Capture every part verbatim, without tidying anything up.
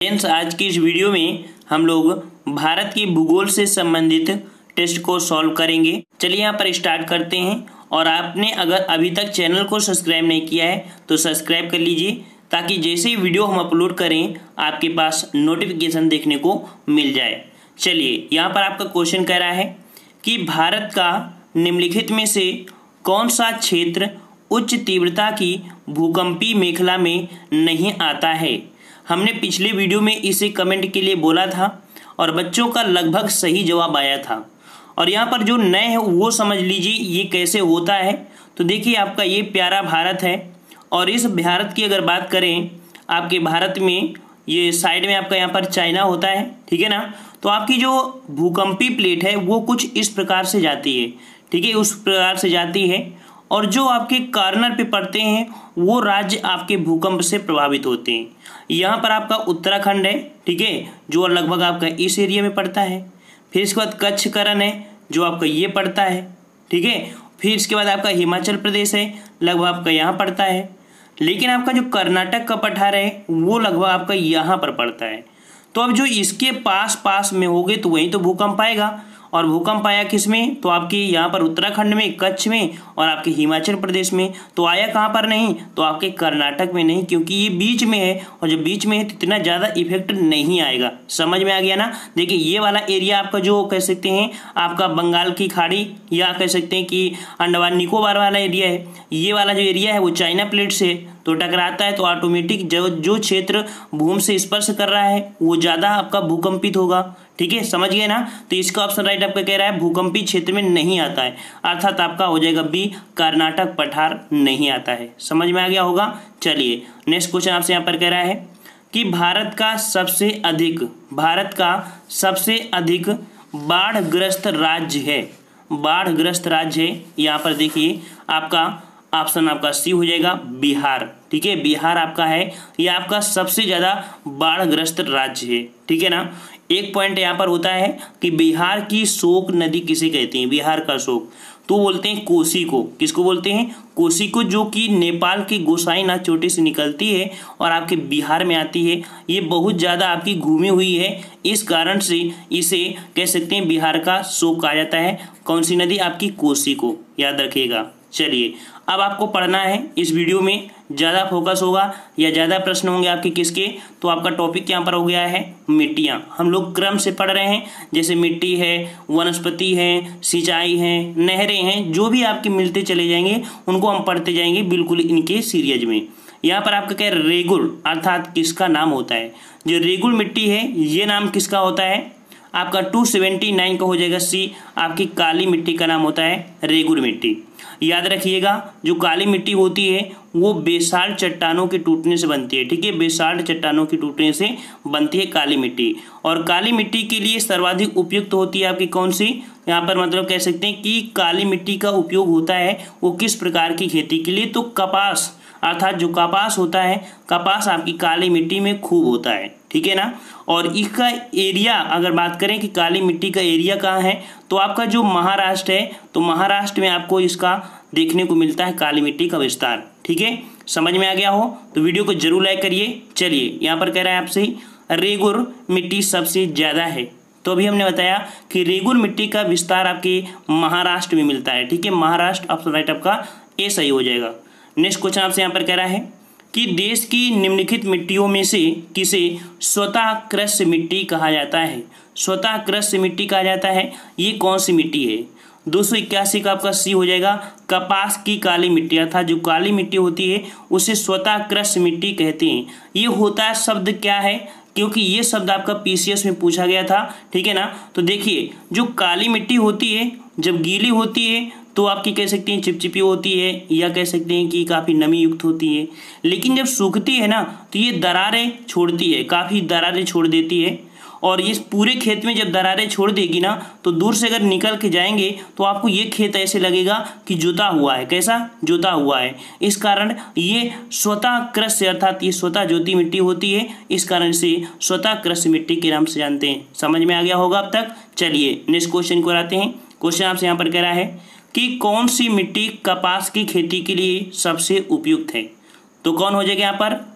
Friends, आज की इस वीडियो में हम लोग भारत के भूगोल से संबंधित टेस्ट को सॉल्व करेंगे। चलिए यहाँ पर स्टार्ट करते हैं। और आपने अगर अभी तक चैनल को सब्सक्राइब नहीं किया है तो सब्सक्राइब कर लीजिए, ताकि जैसे ही वीडियो हम अपलोड करें आपके पास नोटिफिकेशन देखने को मिल जाए। चलिए यहाँ पर आपका क्वेश्चन कह रहा है कि भारत का निम्नलिखित में से कौन सा क्षेत्र उच्च तीव्रता की भूकंपीय मेखला में नहीं आता है। हमने पिछले वीडियो में इसे कमेंट के लिए बोला था और बच्चों का लगभग सही जवाब आया था। और यहाँ पर जो नए हैं वो समझ लीजिए ये कैसे होता है। तो देखिए आपका ये प्यारा भारत है और इस भारत की अगर बात करें, आपके भारत में ये साइड में आपका यहाँ पर चाइना होता है, ठीक है ना। तो आपकी जो भूकंपीय प्लेट है वो कुछ इस प्रकार से जाती है, ठीक है, उस प्रकार से जाती है। और जो आपके कॉर्नर पे पड़ते हैं वो राज्य आपके भूकंप से प्रभावित होते हैं। यहाँ पर आपका उत्तराखंड है, ठीक है, जो लगभग आपका इस एरिया में पड़ता है। फिर इसके बाद कच्छ करण है जो आपका ये पड़ता है, ठीक है। फिर इसके बाद आपका हिमाचल प्रदेश है, लगभग आपका यहाँ पड़ता है। लेकिन आपका जो कर्नाटक का पठार है वो लगभग आपका यहाँ पर पड़ता है। तो अब जो इसके पास पास में होगे तो वहीं तो भूकंप आएगा। और भूकंप आया किस में, तो आपके यहाँ पर उत्तराखंड में, कच्छ में और आपके हिमाचल प्रदेश में। तो आया कहाँ पर नहीं, तो आपके कर्नाटक में नहीं, क्योंकि ये बीच में है। और जब बीच में है तो इतना ज़्यादा इफेक्ट नहीं आएगा। समझ में आ गया ना। देखिए ये वाला एरिया आपका जो कह सकते हैं आपका बंगाल की खाड़ी या कह सकते हैं कि अंडमान निकोबार वाला एरिया है। ये वाला जो एरिया है वो चाइना प्लेट से तो टकराता है, तो ऑटोमेटिक जो जो क्षेत्र भूमि से स्पर्श कर रहा है वो ज़्यादा आपका भूकंपित होगा, ठीक है, समझ गए ना। तो इसका ऑप्शन राइट आपका कह रहा है भूकंपीय क्षेत्र में नहीं आता है, अर्थात आपका हो जाएगा बी, कर्नाटक पठार नहीं आता है। समझ में आ गया होगा। चलिए नेक्स्ट क्वेश्चन आपसे यहाँ पर कह रहा है कि भारत का सबसे अधिक भारत का सबसे अधिक बाढ़ग्रस्त राज्य है। बाढ़ग्रस्त राज्य है यहाँ पर देखिए आपका ऑप्शन आपका सी हो जाएगा बिहार, ठीक है। बिहार आपका है, ये आपका सबसे ज़्यादा बाढ़ग्रस्त राज्य है, ठीक है ना। एक पॉइंट यहाँ पर होता है कि बिहार की शोक नदी किसे कहते हैं, बिहार का शोक तो बोलते हैं कोसी को। किसको बोलते हैं, कोसी को, जो कि नेपाल की गोसाईनाथ चोटी से निकलती है और आपके बिहार में आती है। ये बहुत ज़्यादा आपकी घूमी हुई है, इस कारण से इसे कह सकते हैं बिहार का शोक कहा जाता है। कौन सी नदी, आपकी कोसी को, याद रखिएगा। चलिए अब आपको पढ़ना है इस वीडियो में, ज़्यादा फोकस होगा या ज़्यादा प्रश्न होंगे आपके किसके, तो आपका टॉपिक यहाँ पर हो गया है मिट्टियाँ। हम लोग क्रम से पढ़ रहे हैं, जैसे मिट्टी है, वनस्पति है, सिंचाई है, नहरें हैं, जो भी आपके मिलते चले जाएंगे उनको हम पढ़ते जाएंगे बिल्कुल इनके सीरीज में। यहाँ पर आपका क्या है, रेगुल अर्थात किसका नाम होता है। जो रेगुल मिट्टी है ये नाम किसका होता है, आपका टू सेवेंटी नाइन का हो जाएगा सी, आपकी काली मिट्टी का नाम होता है रेगुल मिट्टी। याद रखिएगा जो काली मिट्टी होती है वो बेसाल्ट चट्टानों के टूटने से बनती है, ठीक है, बेसाल्ट चट्टानों के टूटने से बनती है काली मिट्टी। और काली मिट्टी के लिए सर्वाधिक उपयुक्त होती है आपकी कौन सी, यहाँ पर मतलब कह सकते हैं कि काली मिट्टी का उपयोग होता है वो किस प्रकार की खेती के लिए, तो कपास, अर्थात जो कपास होता है, कपास आपकी काली मिट्टी में खूब होता है, ठीक है ना। और इसका एरिया अगर बात करें कि काली मिट्टी का एरिया कहाँ है, तो आपका जो महाराष्ट्र है, तो महाराष्ट्र में आपको इसका देखने को मिलता है काली मिट्टी का विस्तार, ठीक है। समझ में आ गया हो तो वीडियो को जरूर लाइक करिए। चलिए यहाँ पर कह रहा है आपसे रेगुल मिट्टी सबसे ज़्यादा है, तो अभी हमने बताया कि रेगुल मिट्टी का विस्तार आपके महाराष्ट्र में मिलता है, ठीक है। महाराष्ट्र ऑप्शन राइट आपका ए सही हो जाएगा। नेक्स्ट क्वेश्चन आपसे यहाँ पर कह रहा है कि देश की निम्नलिखित मिट्टियों में से किसे स्वतः कृष्य मिट्टी कहा जाता है। स्वतः कृष्य मिट्टी कहा जाता है, ये कौन सी मिट्टी है, दो सौ इक्यासी का आपका सी हो जाएगा। कपास की काली मिट्टी अर्थात जो काली मिट्टी होती है उसे स्वतः कृष्य मिट्टी कहते हैं। ये होता है शब्द क्या है, क्योंकि ये शब्द आपका पीसीएस में पूछा गया था, ठीक है ना। तो देखिए जो काली मिट्टी होती है जब गीली होती है तो आपकी कह सकते हैं चिपचिपी होती है या कह सकते हैं कि काफ़ी नमी युक्त होती है। लेकिन जब सूखती है ना तो ये दरारें छोड़ती है, काफ़ी दरारें छोड़ देती है। और इस पूरे खेत में जब दरारें छोड़ देगी ना तो दूर से अगर निकल के जाएंगे तो आपको ये खेत ऐसे लगेगा कि जुता हुआ है, कैसा जुता हुआ है। इस कारण ये स्वतः कृष्य अर्थात ये स्वतः ज्योति मिट्टी होती है, इस कारण से स्वतः कृष्य मिट्टी के नाम से जानते हैं। समझ में आ गया होगा अब तक। चलिए नेक्स्ट क्वेश्चन को आते हैं। क्वेश्चन आपसे यहाँ पर कह रहा है कि कौन सी मिट्टी कपास की खेती के लिए सबसे उपयुक्त है। तो कौन हो जाएगा यहाँ पर,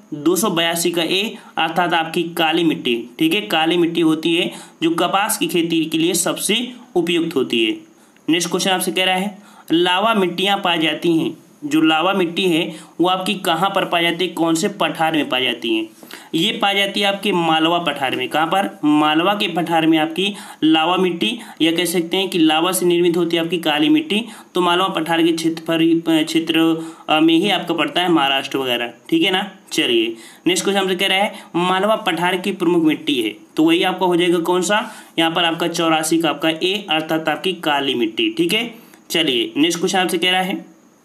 दो सौ बयासी का ए अर्थात आपकी काली मिट्टी। ठीक है, काली मिट्टी होती है जो कपास की खेती के लिए सबसे उपयुक्त होती है। नेक्स्ट क्वेश्चन आपसे कह रहा है लावा मिट्टियाँ पाई जाती हैं। जो लावा मिट्टी है वो आपकी कहाँ पर पाई जाती है, कौन से पठार में पाई जाती है? ये पाई जाती है आपके मालवा पठार में। कहाँ पर? मालवा के पठार में आपकी लावा मिट्टी, या कह सकते हैं कि लावा से निर्मित होती है आपकी काली मिट्टी। तो मालवा पठार के क्षेत्र पर क्षेत्र में ही आपका पड़ता है महाराष्ट्र वगैरह। ठीक है ना। चलिए नेक्स्ट क्वेश्चन हमसे कह रहा है मालवा पठार की प्रमुख मिट्टी है, तो वही आपका हो जाएगा कौन सा, यहाँ पर आपका चौरासी का आपका ए अर्थात आपकी काली मिट्टी। ठीक है। चलिए नेक्स्ट क्वेश्चन आपसे कह रहा है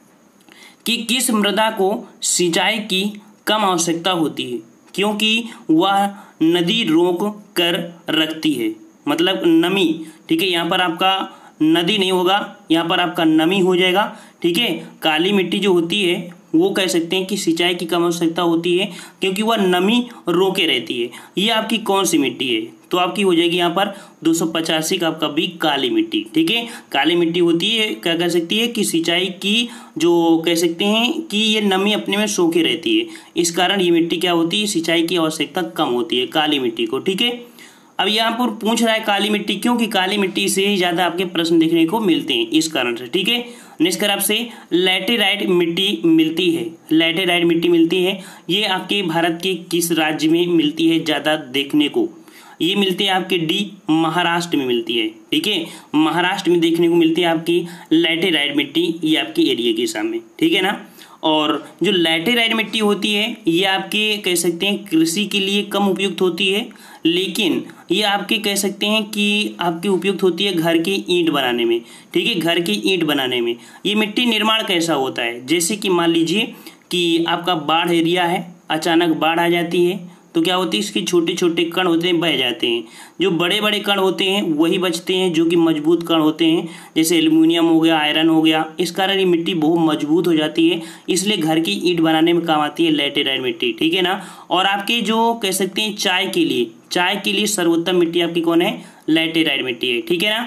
कि किस मृदा को सिंचाई की कम आवश्यकता होती है, क्योंकि वह नदी रोक कर रखती है, मतलब नमी। ठीक है, यहाँ पर आपका नदी नहीं होगा, यहाँ पर आपका नमी हो जाएगा। ठीक है, काली मिट्टी जो होती है वो कह सकते हैं कि सिंचाई की कम आवश्यकता होती है क्योंकि वह नमी रोके रहती है। ये आपकी कौन सी मिट्टी है, तो आपकी हो जाएगी यहाँ पर दो सौ पचासी का आपका बी काली मिट्टी। ठीक है, काली मिट्टी होती है, क्या कर सकती है कि सिंचाई की जो कह सकते हैं कि ये नमी अपने में सोखे रहती है, इस कारण ये मिट्टी क्या होती है, सिंचाई की आवश्यकता कम होती है काली मिट्टी को। ठीक है, अब यहाँ पर पूछ रहा है काली मिट्टी क्यों, कि काली मिट्टी से ही ज़्यादा आपके प्रश्न देखने को मिलते हैं, इस कारण से। ठीक है, नेक्स्ट कर आपसे लैटेराइट मिट्टी मिलती है। लैटेराइट मिट्टी मिलती है, ये आपके भारत के किस राज्य में मिलती है ज़्यादा देखने को? ये मिलती है आपके डी महाराष्ट्र में मिलती है। ठीक है, महाराष्ट्र में देखने को मिलती है आपकी लैटेराइट मिट्टी, ये आपके एरिया के सामने। ठीक है ना। और जो लैटेराइट मिट्टी होती है ये आपके कह सकते हैं कृषि के लिए कम उपयुक्त होती है, लेकिन ये आपके कह सकते हैं कि आपकी उपयुक्त होती है घर की ईंट बनाने में। ठीक है, घर की ईंट बनाने में ये मिट्टी निर्माण कैसा होता है, जैसे कि मान लीजिए कि आपका बाढ़ एरिया है, अचानक बाढ़ आ जाती है तो क्या होती है, इसके छोटे छोटे कण होते हैं बह जाते हैं। जो बड़े बड़े कण होते हैं वही बचते हैं जो कि मजबूत कण होते हैं, जैसे एल्युमिनियम हो गया, आयरन हो गया। इस कारण ये मिट्टी बहुत मजबूत हो जाती है, इसलिए घर की ईंट बनाने में काम आती है लैटेराइट मिट्टी। ठीक है ना। और आपके जो कह सकते हैं चाय के लिए चाय के लिए सर्वोत्तम मिट्टी आपकी कौन है, लैटेराइट मिट्टी है। ठीक है ना।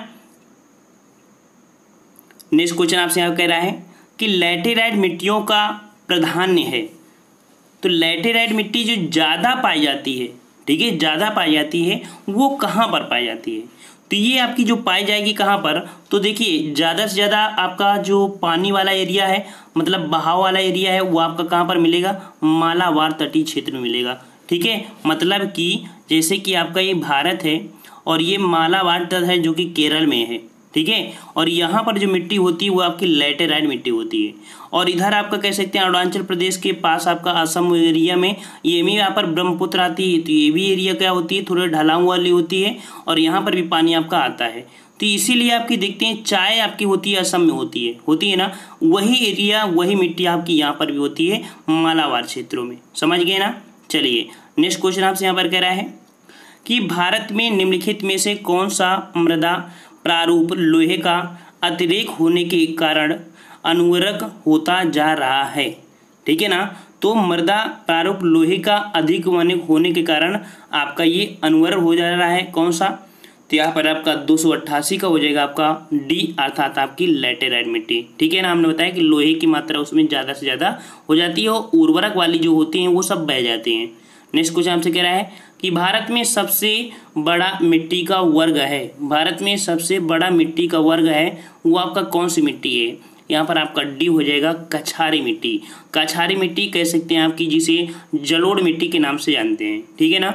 नेक्स्ट क्वेश्चन आपसे यहाँ कह रहा है कि लैटेराइट मिट्टियों का प्राधान्य है, तो लैटेराइट मिट्टी जो ज़्यादा पाई जाती है, ठीक है, ज़्यादा पाई जाती है वो कहाँ पर पाई जाती है, तो ये आपकी जो पाई जाएगी कहाँ पर, तो देखिए ज़्यादा से ज़्यादा आपका जो पानी वाला एरिया है, मतलब बहाव वाला एरिया है, वो आपका कहाँ पर मिलेगा, मालाबार तटीय क्षेत्र में मिलेगा। ठीक है, मतलब कि जैसे कि आपका ये भारत है और ये मालाबार तट है जो कि केरल में है। ठीक है, और यहाँ पर जो मिट्टी होती है वो आपकी लैटेराइट मिट्टी होती है। और इधर आपका कह सकते हैं अरुणाचल प्रदेश के पास आपका असम एरिया में ये भी यहाँ पर ब्रह्मपुत्र आती है, तो ये भी एरिया क्या होती है, थोड़े ढलाऊ वाली होती है, और यहाँ पर भी पानी आपका आता है। तो इसीलिए आपकी देखते हैं चाय आपकी होती है असम में होती है होती है ना, वही एरिया वही मिट्टी आपकी यहाँ पर भी होती है मालाबार क्षेत्रों में। समझ गए ना। चलिए नेक्स्ट क्वेश्चन आपसे यहाँ पर कह रहा है कि भारत में निम्नलिखित में से कौन सा मृदा प्रारूप लोहे का अतिरेक होने के कारण अनुवर्तक होता जा रहा है। ठीक है ना। तो मृदा प्रारूप लोहे का अधिक होने के कारण आपका ये अनुवर्तक हो जा रहा है, कौन सा, तो यहाँ पर आपका दो सौ अट्ठासी का हो जाएगा आपका डी अर्थात आपकी लैटेराइट मिट्टी। ठीक है ना। हमने बताया कि लोहे की मात्रा उसमें ज़्यादा से ज़्यादा हो जाती है और उर्वरक वाली जो होती हैं वो सब बह जाते हैं। नेक्स्ट क्वेश्चन हमसे कह रहा है कि भारत में सबसे बड़ा मिट्टी का वर्ग है, भारत में सबसे बड़ा मिट्टी का वर्ग है वो आपका कौन सी मिट्टी है, यहाँ पर आपका डी हो जाएगा कछारी मिट्टी। कछारी मिट्टी कह सकते हैं आपकी जिसे जलोढ़ मिट्टी के नाम से जानते हैं। ठीक है ना।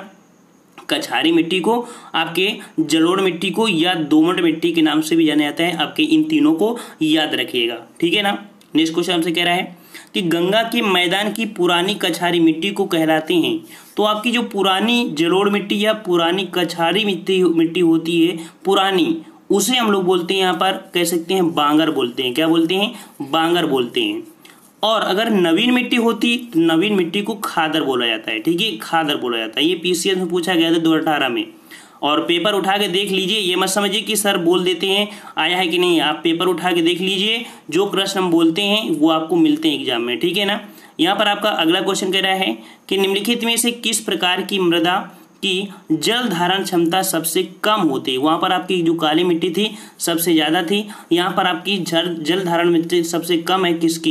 कछारी मिट्टी को आपके जलोढ़ मिट्टी को या दोमट मिट्टी के नाम से भी जाना जाता है, आपके इन तीनों को याद रखिएगा। ठीक है ना। नेक्स्ट क्वेश्चन हमसे कह रहा है कि गंगा के मैदान की पुरानी कछारी मिट्टी को कहलाते हैं, तो आपकी जो पुरानी जलोढ़ मिट्टी या पुरानी कछारी मिट्टी मिट्टी होती है पुरानी, उसे हम लोग बोलते हैं यहाँ पर कह सकते हैं बांगर बोलते हैं। क्या बोलते हैं, बांगर बोलते हैं। और अगर नवीन मिट्टी होती तो नवीन मिट्टी को खादर बोला जाता है। ठीक है, खादर बोला जाता है। ये पीसीएस में पूछा गया था दो हज़ार अठारह में, और पेपर उठा के देख लीजिए, ये मत समझिए कि सर बोल देते हैं आया है कि नहीं, आप पेपर उठा के देख लीजिए, जो प्रश्न हम बोलते हैं वो आपको मिलते हैं एग्जाम में। ठीक है ना। यहाँ पर आपका अगला क्वेश्चन कह रहा है कि निम्नलिखित में से किस प्रकार की मृदा की जल धारण क्षमता सबसे कम होती है, वहाँ पर आपकी जो काली मिट्टी थी सबसे ज़्यादा थी, यहाँ पर आपकी जल जल धारण मिट्टी सबसे कम है किसकी,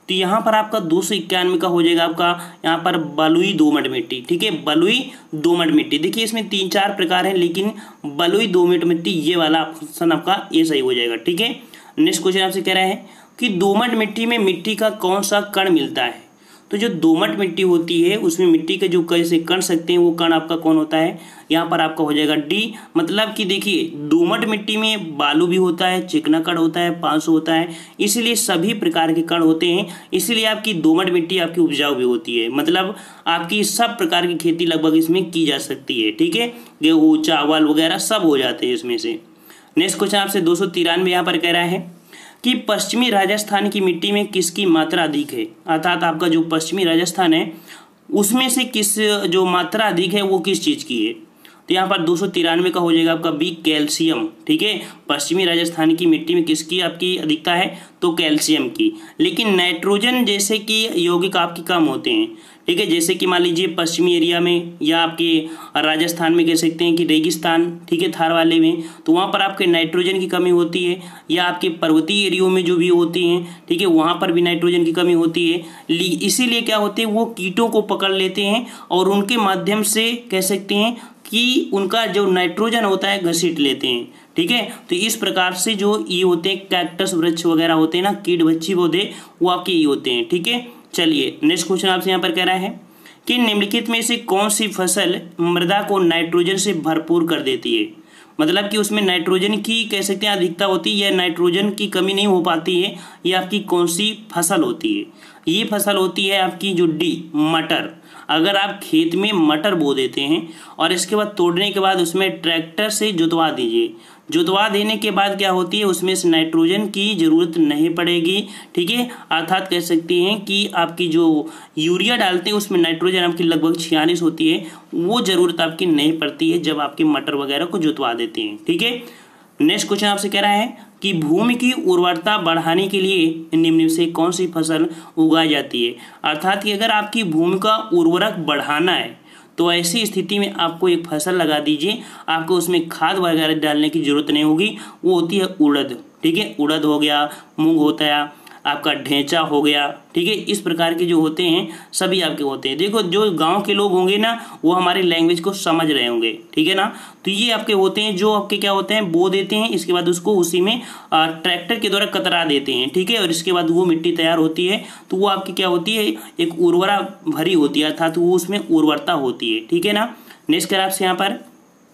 तो यहाँ पर आपका दो सौ इक्यानवे का हो जाएगा आपका यहाँ पर बलुई दोमट मिट्टी। ठीक है, बलुई दोमट मिट्टी। देखिए इसमें तीन चार प्रकार हैं, लेकिन बलुई दोमट मिट्टी ये वाला ऑप्शन आपका ये सही हो जाएगा। ठीक है, नेक्स्ट क्वेश्चन आपसे कह रहा है कि दोमट मिट्टी में मिट्टी का कौन सा कण मिलता है। तो जो दोमट मिट्टी होती है उसमें मिट्टी के जो कैसे कण सकते हैं वो कण आपका कौन होता है, यहाँ पर आपका हो जाएगा डी। मतलब कि देखिए दोमट मिट्टी में बालू भी होता है, चिकना कण होता है, पांसु होता है, इसीलिए सभी प्रकार के कण होते हैं, इसीलिए आपकी दोमट मिट्टी आपकी उपजाऊ भी होती है। मतलब आपकी सब प्रकार की खेती लगभग इसमें की जा सकती है। ठीक है, गेहूँ चावल वगैरह सब हो जाते हैं इसमें से। नेक्स्ट क्वेश्चन आपसे दो सौ तिरानवे यहाँ पर कह रहा है कि पश्चिमी राजस्थान की मिट्टी में किसकी मात्रा अधिक है। अर्थात आपका जो पश्चिमी राजस्थान है उसमें से किस जो मात्रा अधिक है वो किस चीज़ की है। तो यहाँ पर दो सौ तिरानवे का हो जाएगा आपका बी कैल्शियम। ठीक है, पश्चिमी राजस्थान की मिट्टी में किसकी आपकी अधिकता है, तो कैल्शियम की। लेकिन नाइट्रोजन जैसे कि यौगिक आपकी कम होते हैं। ठीक है, जैसे कि मान लीजिए पश्चिमी एरिया में या आपके राजस्थान में कह सकते हैं कि रेगिस्तान, ठीक है, थार वाले में, तो वहाँ पर आपके नाइट्रोजन की कमी होती है, या आपके पर्वतीय एरियो में जो भी होती हैं, ठीक है, वहाँ पर भी नाइट्रोजन की कमी होती है। इसीलिए क्या होते हैं वो कीटों को पकड़ लेते हैं और उनके माध्यम से कह सकते हैं कि उनका जो नाइट्रोजन होता है घसीट लेते हैं। ठीक है, तो इस प्रकार से जो ये होते हैं कैक्टस वृक्ष वगैरह होते हैं ना, कीट बच्ची पौधे, वो आपके ये होते हैं। ठीक है, चलिए नेक्स्ट क्वेश्चन आपसे यहाँ पर कह रहा है कि निम्नलिखित में से कौन सी फसल मृदा को नाइट्रोजन से भरपूर कर देती है। मतलब कि उसमें नाइट्रोजन की कह सकते हैं अधिकता होती है या नाइट्रोजन की कमी नहीं हो पाती है, ये आपकी कौन सी फसल होती है। ये फसल होती है आपकी जो डी मटर। अगर आप खेत में मटर बो देते हैं और इसके बाद तोड़ने के बाद उसमें ट्रैक्टर से जुतवा दीजिए, जुतवा देने के बाद क्या होती है उसमें से नाइट्रोजन की ज़रूरत नहीं पड़ेगी। ठीक है, अर्थात कह सकते हैं कि आपकी जो यूरिया डालते हैं उसमें नाइट्रोजन आपकी लगभग छियालीस होती है, वो ज़रूरत आपकी नहीं पड़ती है जब आपके मटर वगैरह को जुतवा देते हैं। ठीक है, नेक्स्ट क्वेश्चन आपसे कह रहा है कि भूमि की उर्वरता बढ़ाने के लिए निम्न से कौन सी फसल उगाई जाती है। अर्थात कि अगर आपकी भूमि का उर्वरक बढ़ाना है तो ऐसी स्थिति में आपको एक फसल लगा दीजिए, आपको उसमें खाद वगैरह डालने की जरूरत नहीं होगी, वो होती है उड़द। ठीक है, उड़द हो गया, मूंग होता है आपका, ढेंचा हो गया। ठीक है, इस प्रकार के जो होते हैं सभी आपके होते हैं। देखो जो गांव के लोग होंगे ना वो हमारी लैंग्वेज को समझ रहे होंगे। ठीक है ना, तो ये आपके होते हैं जो आपके क्या होते हैं बो देते हैं, इसके बाद उसको उसी में ट्रैक्टर के द्वारा कतरा देते हैं। ठीक है, और इसके बाद वो मिट्टी तैयार होती है तो वो आपकी क्या होती है एक उर्वरा भरी होती है, अर्थात वो उसमें उर्वरता होती है। ठीक है ना, नेक्स्ट कर आपसे यहाँ पर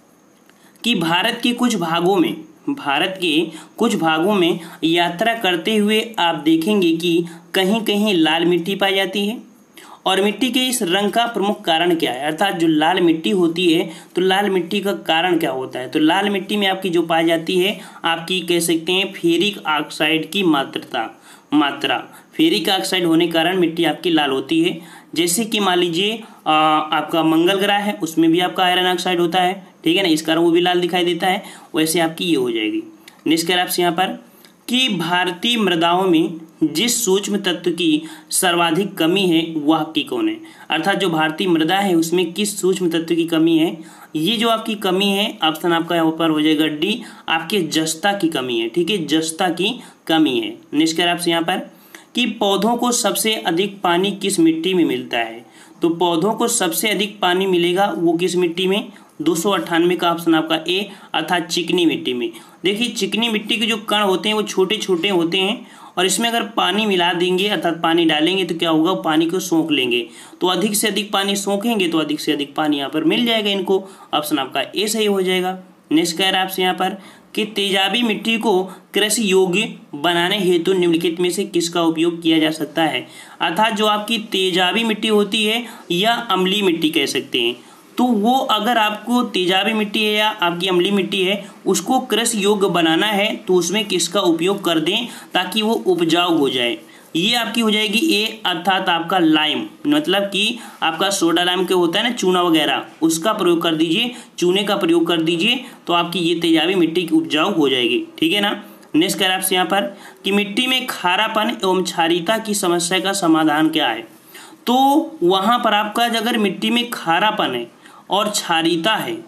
कि भारत के कुछ भागों में भारत के कुछ भागों में यात्रा करते हुए आप देखेंगे कि कहीं कहीं लाल मिट्टी पाई जाती है। और मिट्टी के इस रंग का प्रमुख कारण क्या है। अर्थात जो लाल मिट्टी होती है तो लाल मिट्टी का कारण क्या होता है। तो लाल मिट्टी में आपकी जो पाई जाती है आपकी कह सकते हैं फेरिक ऑक्साइड की मात्रा मात्रा फेरिक ऑक्साइड होने के कारण मिट्टी आपकी लाल होती है। जैसे कि मान लीजिए आपका मंगल ग्रह है उसमें भी आपका आयरन ऑक्साइड होता है। ठीक है ना, इस कारण वो भी लाल दिखाई देता है। वैसे आपकी ये हो जाएगी। नेक्स्ट कर आपसे यहाँ पर कि भारतीय मृदाओं में जिस सूक्ष्म तत्व की सर्वाधिक कमी है वह आपकी कौन है। अर्थात जो भारतीय मृदा है उसमें किस सूक्ष्म तत्व की कमी है। ये जो आपकी कमी है ऑप्शन आपका यहाँ पर हो जाएगा डी, आपके जस्ता की कमी है। ठीक है, जस्ता की कमी है। नेक्स्ट कर आपसे यहाँ पर कि पौधों को सबसे अधिक पानी किस मिट्टी में मिलता है। तो पौधों को सबसे अधिक पानी मिलेगा वो किस मिट्टी में, दो सौ अट्ठानवे का ऑप्शन आपका ए, अर्थात चिकनी मिट्टी में। देखिए चिकनी मिट्टी के जो कण होते हैं वो छोटे छोटे होते हैं और इसमें अगर पानी मिला देंगे अर्थात पानी डालेंगे तो क्या होगा, पानी को सोख लेंगे। तो अधिक से अधिक पानी सोखेंगे तो अधिक से अधिक पानी यहाँ पर मिल जाएगा इनको। ऑप्शन आपका ए सही हो जाएगा। नेक्स्ट कह रहा है आपसे यहाँ पर कि तेजाबी मिट्टी को कृषि योग्य बनाने हेतु निम्नलिखित में से किसका उपयोग किया जा सकता है। अर्थात जो आपकी तेजाबी मिट्टी होती है या अम्लीय मिट्टी कह सकते हैं, तो वो अगर आपको तेजाबी मिट्टी है या आपकी अम्लीय मिट्टी है उसको कृषि योग्य बनाना है तो उसमें किसका उपयोग कर दें ताकि वो उपजाऊ हो जाए। ये आपकी हो जाएगी ए, अर्थात आपका लाइम, मतलब कि आपका सोडा लाइम के होता है ना चूना वगैरह, उसका प्रयोग कर दीजिए, चूने का प्रयोग कर दीजिए तो आपकी ये तेजाबी मिट्टी की उपजाऊ हो जाएगी। ठीक है ना। नेक्स्ट कर आपसे यहाँ पर कि मिट्टी में खारापन एवं क्षारीयता की समस्या का समाधान क्या है। तो वहाँ पर आपका अगर मिट्टी में खारापन है और क्षारीयता है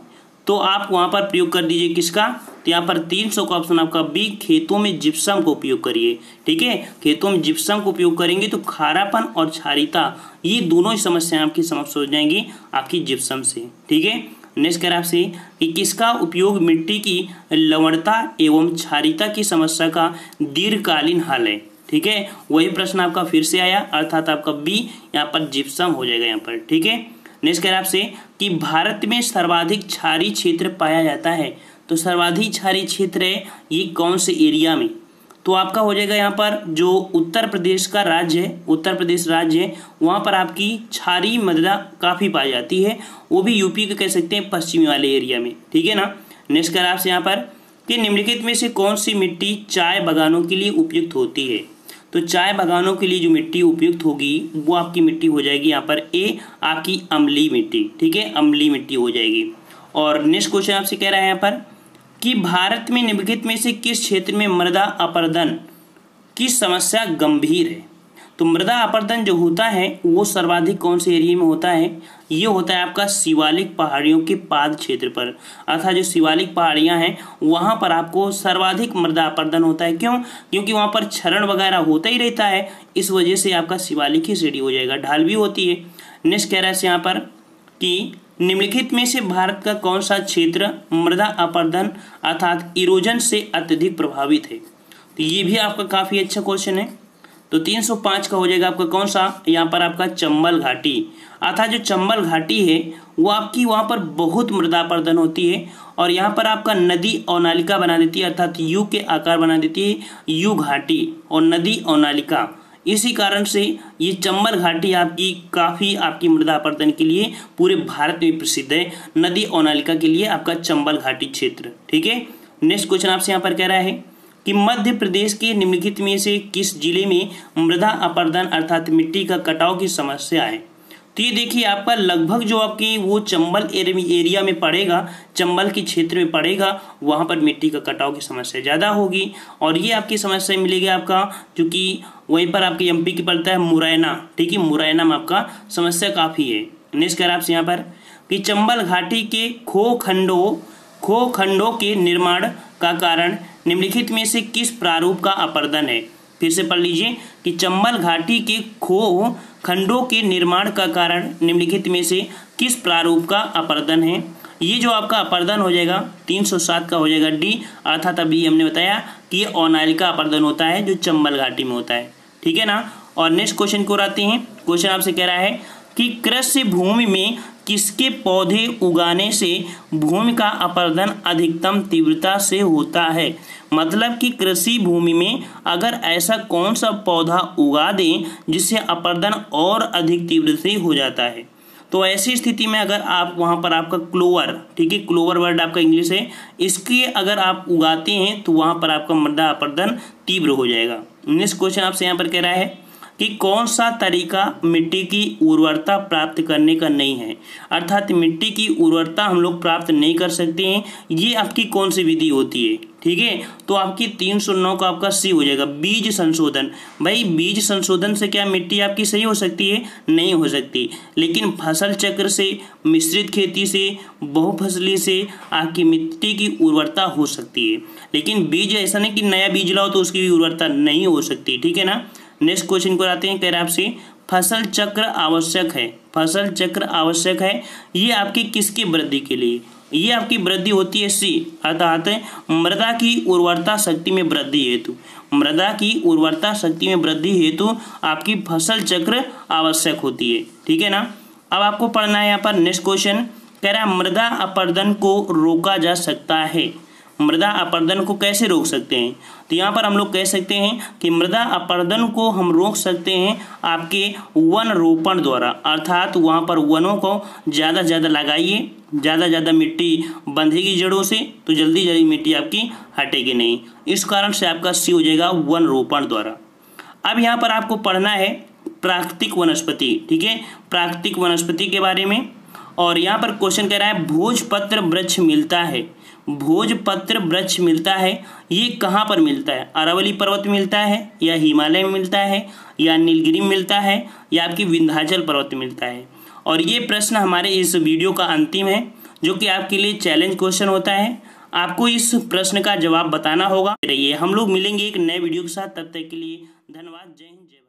तो आप वहाँ पर प्रयोग कर दीजिए किसका, तो यहाँ पर तीन सौ का ऑप्शन आपका बी, खेतों में जिप्सम को उपयोग करिए। ठीक है, खेतों में जिप्सम को उपयोग करेंगे तो खारापन और क्षारीयता ये दोनों ही समस्याएं आपकी समाप्त हो जाएंगी आपकी जिप्सम से। ठीक है, नेक्स्ट कह आपसे कि किसका उपयोग मिट्टी की लवणता एवं क्षारीयता की समस्या का दीर्घकालीन हल है। ठीक है, वही प्रश्न आपका फिर से आया, अर्थात आपका बी यहाँ पर जिप्सम हो जाएगा यहाँ पर। ठीक है, नेक्स्ट कह रहा आपसे कि भारत में सर्वाधिक क्षारीय क्षेत्र पाया जाता है, तो सर्वाधिक क्षारीय क्षेत्र है ये कौन से एरिया में, तो आपका हो जाएगा यहाँ पर जो उत्तर प्रदेश का राज्य है, उत्तर प्रदेश राज्य है वहाँ पर आपकी क्षारीय मृदा काफ़ी पाई जाती है, वो भी यूपी के कह सकते हैं पश्चिमी वाले एरिया में। ठीक है ना, नेक्स्ट कर आपसे यहाँ पर कि निम्नलिखित में से कौन सी मिट्टी चाय बागानों के लिए उपयुक्त होती है, तो चाय बागानों के लिए जो मिट्टी उपयुक्त होगी वो आपकी मिट्टी हो जाएगी यहाँ पर ए, आपकी अम्लीय मिट्टी। ठीक है, अम्लीय मिट्टी हो जाएगी। और नेक्स्ट क्वेश्चन आपसे कह रहा है यहाँ पर कि भारत में निम्नलिखित में से किस क्षेत्र में मृदा अपरदन की समस्या गंभीर है, तो मृदा अपरदन जो होता है वो सर्वाधिक कौन से एरिया में होता है, ये होता है आपका शिवालिक पहाड़ियों के पाद क्षेत्र पर, अर्थात जो शिवालिक पहाड़ियाँ हैं वहाँ पर आपको सर्वाधिक मृदा अपरदन होता है। क्यों, क्योंकि वहाँ पर क्षरण वगैरह होता ही रहता है, इस वजह से आपका शिवालिक ही रेडी हो जाएगा, ढाल भी होती है। नेक्स्ट कह रहा है यहाँ पर कि निम्नलिखित में से भारत का कौन सा क्षेत्र मृदा अपरदन अर्थात इरोजन से अत्यधिक प्रभावित है, तो ये भी आपका काफ़ी अच्छा क्वेश्चन है। तो तीन सौ पाँच का हो जाएगा आपका कौन सा, यहाँ पर आपका चंबल घाटी, अर्थात जो चंबल घाटी है वो आपकी वहाँ पर बहुत मृदा अपरदन होती है और यहाँ पर आपका नदी और नालिका बना देती है, अर्थात यू के आकार बना देती है यू घाटी और नदी और नालिका। इसी कारण से ये चंबल घाटी आपकी काफ़ी आपकी मृदा अपरदन के लिए पूरे भारत में प्रसिद्ध है, नदी और नालिका के लिए आपका चंबल घाटी क्षेत्र। ठीक है, नेक्स्ट क्वेश्चन आपसे यहाँ पर कह रहा है कि मध्य प्रदेश के निम्नलिखित में से किस जिले में मृदा अपरदन अर्थात मिट्टी का कटाव की समस्या है, तो ये देखिए आपका लगभग जो आपकी वो चंबल एरिया में पड़ेगा, चंबल के क्षेत्र में पड़ेगा, वहाँ पर मिट्टी का कटाव की समस्या ज़्यादा होगी और ये आपकी समस्या मिलेगी आपका क्योंकि वहीं पर आपके एमपी की पड़ता है मुरैना। ठीक है, मुरैना में आपका समस्या काफ़ी है। नेक्स्ट कर आपसे यहाँ पर कि चंबल घाटी के खो खंडों खो खंडों के निर्माण का कारण निम्नलिखित में से किस प्रारूप का अपरदन है, फिर से पढ़ लीजिए कि चंबल घाटी के खो खंडों के निर्माण का कारण निम्नलिखित में से किस प्रारूप का अपरदन है, ये जो आपका अपरदन हो जाएगा तीन सौ सात का हो जाएगा डी, अर्थात अभी हमने बताया कि ये अनालिका अपरदन होता है जो चंबल घाटी में होता है। ठीक है ना, और नेक्स्ट क्वेश्चन को आते हैं। क्वेश्चन आपसे कह रहा है कि कृषि भूमि में किसके पौधे उगाने से भूमि का अपरदन अधिकतम तीव्रता से होता है, मतलब कि कृषि भूमि में अगर ऐसा कौन सा पौधा उगा दें जिससे अपरदन और अधिक तीव्र से हो जाता है, तो ऐसी स्थिति में अगर आप वहाँ पर आपका क्लोवर, ठीक है क्लोवर वर्ड आपका इंग्लिश है, इसके अगर आप उगाते हैं तो वहाँ पर आपका मृदा अपरदन तीव्र हो जाएगा। नेक्स्ट क्वेश्चन आपसे यहाँ पर कह रहा है कि कौन सा तरीका मिट्टी की उर्वरता प्राप्त करने का नहीं है, अर्थात मिट्टी की उर्वरता हम लोग प्राप्त नहीं कर सकते हैं, ये आपकी कौन सी विधि होती है। ठीक है, तो आपकी तीन सौ नौ का आपका सी हो जाएगा बीज संशोधन। भाई बीज संशोधन से क्या मिट्टी आपकी सही हो सकती है, नहीं हो सकती, लेकिन फसल चक्र से, मिश्रित खेती से, बहुफसली से आपकी मिट्टी की उर्वरता हो सकती है, लेकिन बीज ऐसा नहीं कि नया बीज लाओ तो उसकी उर्वरता नहीं हो सकती। ठीक है ना, नेक्स्ट क्वेश्चन को आते हैं। कह रहे हैं आपसे फसल चक्र आवश्यक है, फसल चक्र आवश्यक है ये आपकी किसकी वृद्धि के लिए, ये आपकी वृद्धि होती है सी, अर्थात मृदा की उर्वरता शक्ति में वृद्धि हेतु, मृदा की उर्वरता शक्ति में वृद्धि हेतु आपकी फसल चक्र आवश्यक होती है। ठीक है ना, अब आपको पढ़ना है यहाँ पर नेक्स्ट क्वेश्चन। कह रहा है मृदा अपरदन को रोका जा सकता है, मृदा अपरदन को कैसे रोक सकते हैं, तो यहाँ पर हम लोग कह सकते हैं कि मृदा अपरदन को हम रोक सकते हैं आपके वन रोपण द्वारा, अर्थात वहाँ पर वनों को ज़्यादा ज़्यादा लगाइए, ज़्यादा ज़्यादा मिट्टी बंधेगी जड़ों से तो जल्दी जल्दी मिट्टी आपकी हटेगी नहीं, इस कारण से आपका सी हो जाएगा वन रोपण द्वारा। अब यहाँ पर आपको पढ़ना है प्राकृतिक वनस्पति। ठीक है, प्राकृतिक वनस्पति के बारे में, और यहाँ पर क्वेश्चन कह रहा है भोजपत्र वृक्ष मिलता है, भोजपत्र वृक्ष मिलता है ये कहाँ पर मिलता है, अरावली पर्वत में मिलता है या हिमालय में मिलता है या नीलगिरी में मिलता है या आपकी विंध्याचल पर्वत में मिलता है। और ये प्रश्न हमारे इस वीडियो का अंतिम है, जो कि आपके लिए चैलेंज क्वेश्चन होता है। आपको इस प्रश्न का जवाब बताना होगा। रहिए, हम लोग मिलेंगे एक नए वीडियो के साथ। तब तक के लिए धन्यवाद। जय हिंद, जय भारत।